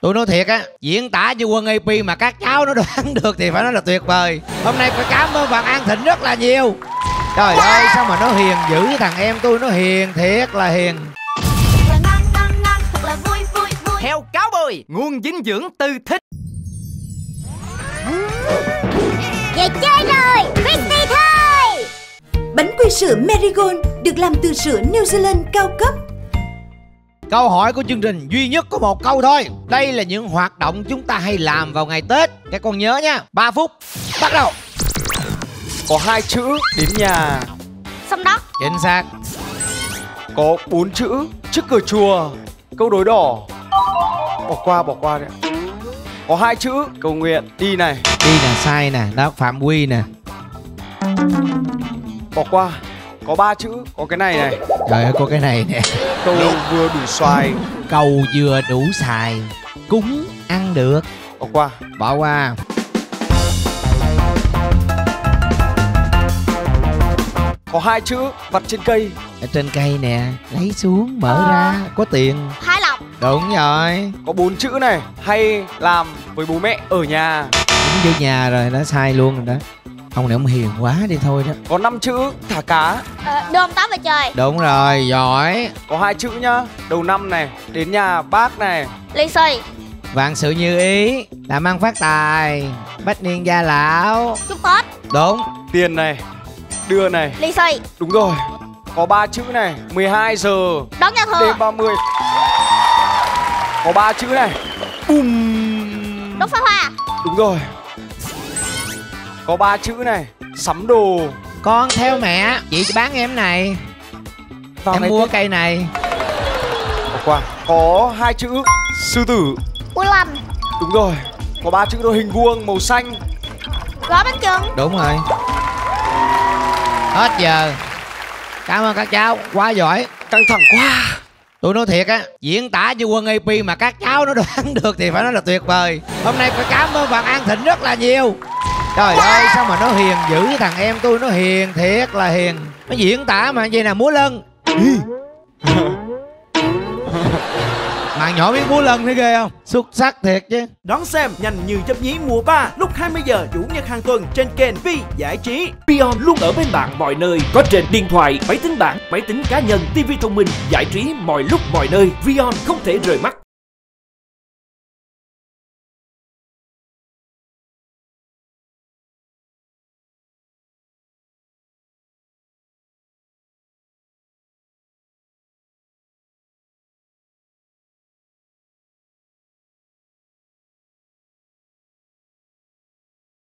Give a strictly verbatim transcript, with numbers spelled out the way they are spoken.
Tôi nói thiệt á, diễn tả cho Quân a pê mà các cháu nó đoán được thì phải nói là tuyệt vời. Hôm nay phải cảm ơn bạn An Thịnh rất là nhiều. Trời ơi, sao mà nó hiền dữ, thằng em tôi nó hiền, thiệt là hiền. Heo cáo bồi, nguồn dinh dưỡng từ thịt. Về chơi rồi, Christy thôi. Bánh quy sữa Marigold được làm từ sữa New Zealand cao cấp. Câu hỏi của chương trình duy nhất có một câu thôi. Đây là những hoạt động chúng ta hay làm vào ngày Tết. Các con nhớ nha. Ba phút, bắt đầu. Có hai chữ đến nhà. Xong đó. Chính xác. Có bốn chữ trước cửa chùa. Câu đối đỏ. Bỏ qua, bỏ qua đấy. Có hai chữ cầu nguyện. Đi này. Đi nè, sai nè, đó phạm quy nè. Bỏ qua. Có ba chữ, có cái này này. Trời ơi, có cái này nè. Câu vừa đủ xoài. Cầu vừa đủ xài, cúng ăn được. Bỏ qua. Bỏ qua. Có hai chữ vặt trên cây. Ở trên cây nè, lấy xuống, mở ra, có tiền. Hai lọc. Đúng rồi. Có bốn chữ này, hay làm với bố mẹ ở nhà. Đúng vô nhà rồi, nó sai luôn rồi đó. Ông này ông hiền quá đi thôi đó. Có năm chữ thả cá. Ờ, đưa ông Tám về chơi. Đúng rồi, giỏi. Có hai chữ nhá. Đầu năm này, đến nhà bác này. Lì xì. Vạn sự như ý, làm ăn phát tài, bách niên gia lão. Chúc Tết. Đúng. Tiền này, đưa này. Lì xì. Đúng rồi. Có ba chữ này, mười hai giờ Đón giao thừa. đêm ba mươi. Có ba chữ này. Bùm. Đốt pháo hoa. Đúng rồi. Có ba chữ này, sắm đồ. Con theo mẹ, chị bán em này. Vào em ngày mua Tết. cây này. Bỏ qua. Có hai chữ sư tử. Ui lầm. Đúng rồi. Có ba chữ đôi hình vuông màu xanh. Gói bánh chưng. Đúng rồi. Hết giờ. Cảm ơn các cháu, quá giỏi. Căng thẳng quá. Tôi nói thiệt á, diễn tả cho Quân a pê mà các cháu nó đoán được thì phải nói là tuyệt vời. Hôm nay phải cảm ơn bạn An Thịnh rất là nhiều. Trời ơi, sao mà nó hiền dữ, thằng em tôi nó hiền, thiệt là hiền. Nó diễn tả mà vậy nè, múa lân. Bạn nhỏ biết múa lân thấy ghê không? Xuất sắc thiệt chứ. Đón xem Nhanh Như Chấp Nhí mùa ba lúc hai mươi giờ chủ nhật hàng tuần trên kênh Vi Giải Trí. Beyond luôn ở bên bạn mọi nơi, có trên điện thoại, máy tính bảng, máy tính cá nhân, ti vi thông minh, giải trí mọi lúc mọi nơi. Beyond không thể rời mắt.